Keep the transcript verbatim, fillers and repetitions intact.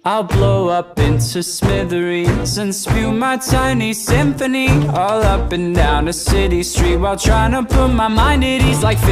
I'll blow up into smithereens and spew my tiny symphony all up and down a city street while trying to put my mind at ease like